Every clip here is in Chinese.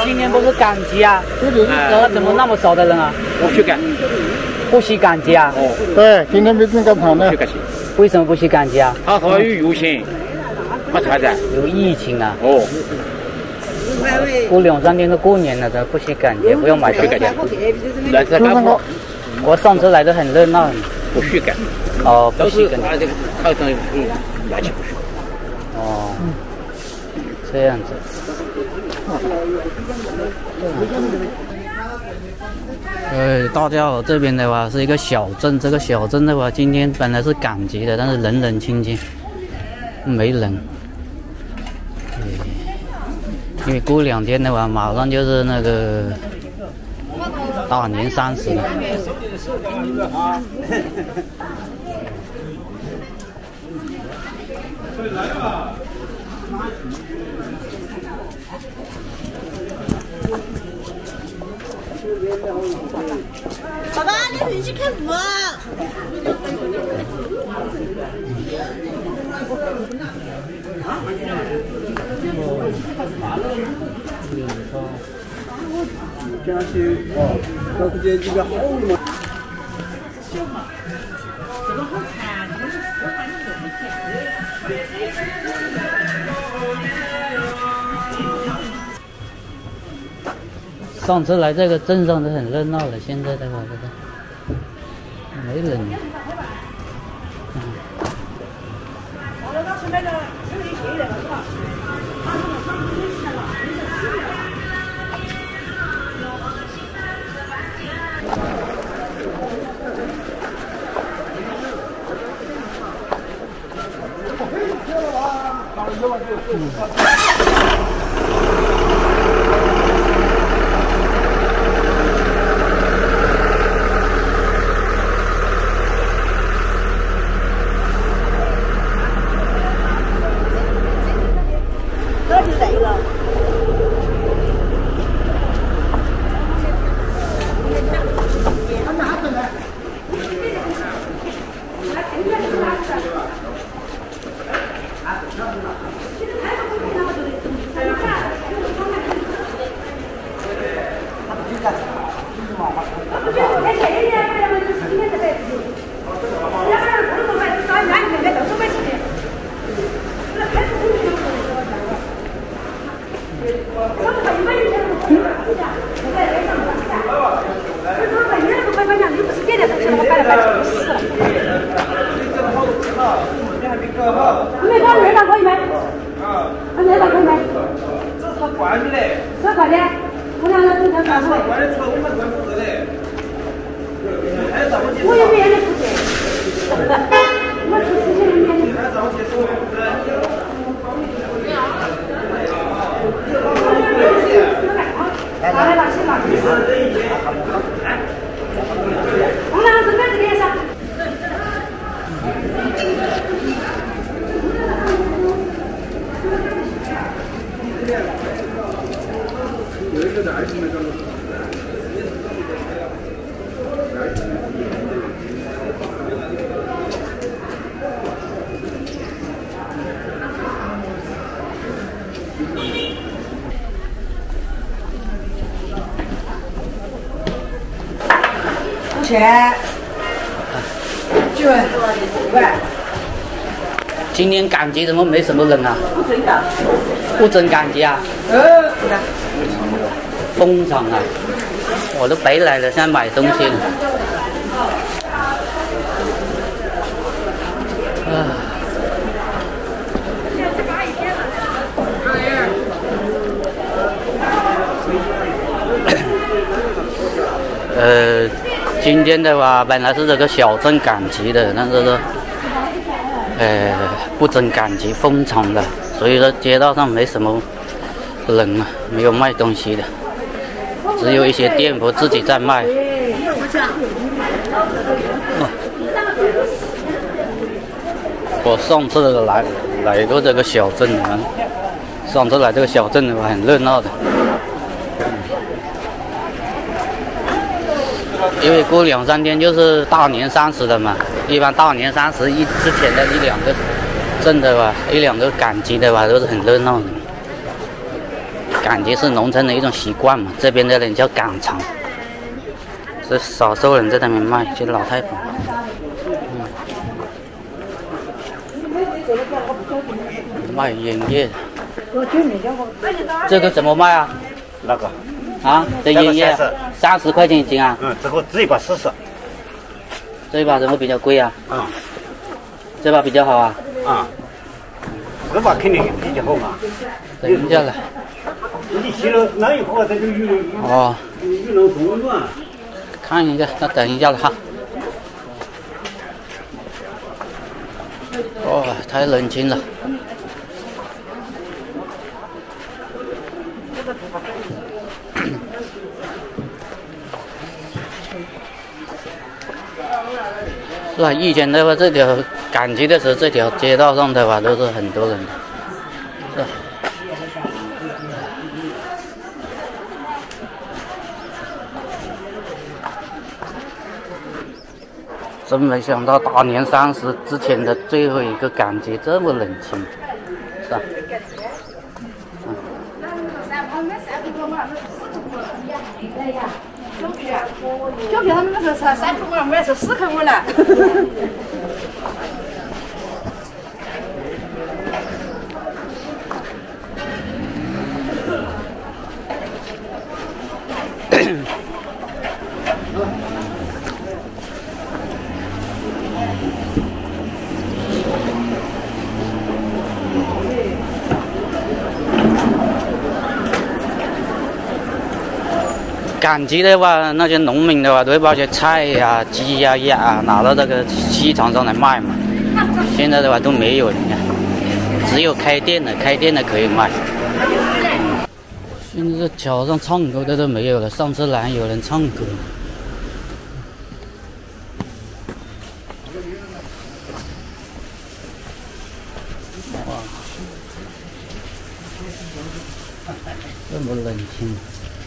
今年不是赶集啊？怎么那么少的人啊？ 不许赶， 不许赶集啊？ 哦，对，今天没正赶场的。 为什么不许赶集啊？ 他说有疫情，没啥子。 有疫情啊？ 哦。 过2、3天都过年了的，不许赶集，不要买东西。 来这干活。 我上次来的很热闹。 不许赶。 哦，不许赶。 他这个他这乱七八糟。 哦，这样子。大家好，这边的话是一个小镇，这个小镇的话，今天本来是赶集的，但是冷冷清清，没人。因为过2天的话，马上就是那个大年30了。 爸爸，你回去看舞啊！ 这些哦，那这些这个好嘛。这个好看，这个我看你怎么看。上次来这个镇上是很热闹的，现在的话这个没人。 钱，9万。 今年赶集怎么没什么人啊？ 不准的。 不准赶集啊？封场啊！我都白来了，现在买东西了。今天的话本来是这个小镇赶集的，但是说，不准赶集封场的，所以说街道上没什么人啊，没有卖东西的，只有一些店铺自己在卖。我上次来过这个小镇啊，上次来这个小镇的话很热闹的。因为过2、3天就是大年30了嘛，一般大年30之前的1、2个镇的吧，1、2个赶集的吧，都是很热闹的。 赶集是农村的一种习惯嘛，这边的人叫赶场，是少数人在那边卖，就是老太婆。卖烟叶，这个怎么卖啊？ 那个啊，这烟叶30块钱一斤啊？ 这个这一把40。 这一把怎么比较贵啊？这把比较好啊？ 这把肯定比较好嘛。 等一下来。 你洗了那以后，它就有能中断。 看一下，那等一下了哈。哇，太冷清了。是吧？以前的话，这条赶集的时候，这条街道上的话都是很多人的，是吧？真没想到大年30之前的最后一个赶集这么冷清，是吧？ 小皮他们那时候才3口碗，我也是4口碗了。 赶集的话，那些农民的话都会把些菜呀、鸡呀、鸭啊拿到这个市场上来卖嘛。现在的话都没有了，你看，只有开店的可以卖。现在桥上唱歌的都没有了，上次来有人唱歌。哇，这么冷清。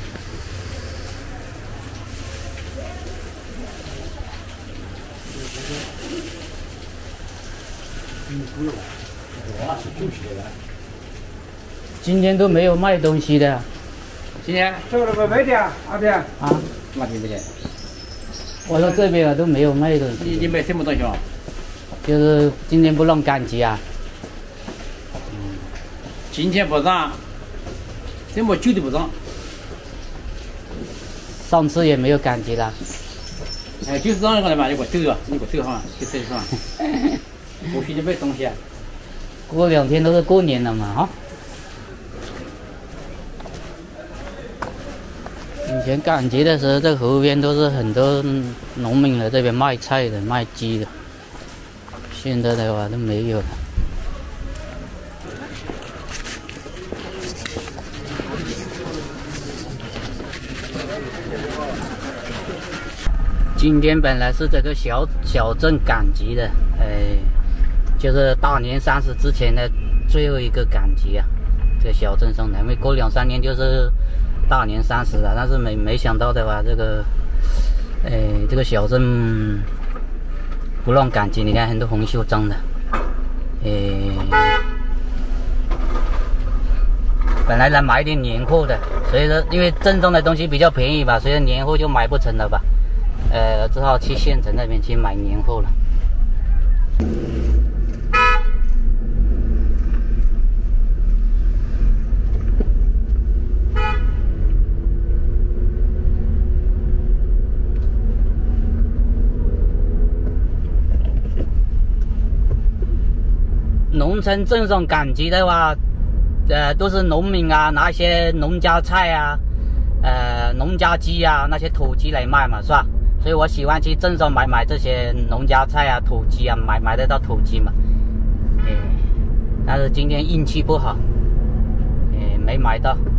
今天都没有卖东西的。 今天收了个卖的啊，阿边啊？ 哪天不见？ 我说这边啊都没有卖东西。 你卖什么东西啊？ 就是今天不让赶集啊。 今天不让，什么酒都不让。 上次也没有赶集了。 哎，就是让那个嘛，你给我走啊，你给我走哈，就这上。不许你卖东西啊！ 过2天都是过年了嘛，哈。以前赶集的时候，这河边都是很多农民来这边卖菜的、卖鸡的。现在的话都没有了。今天本来是这个小镇赶集的，就是大年30之前的最后一个赶集啊，这个小镇上的，因为过2、3年就是大年30了，但是没想到的话，这个小镇不让赶集，你看很多红袖章的，本来来买点年货的，所以说因为镇上的东西比较便宜吧，所以年货就买不成了吧，只好去县城那边去买年货了。农村镇上赶集的话，都是农民啊，拿一些农家菜啊，农家鸡啊，那些土鸡来卖嘛，是吧？所以我喜欢去镇上买这些农家菜啊、土鸡啊，买得到土鸡嘛。但是今天运气不好，没买到。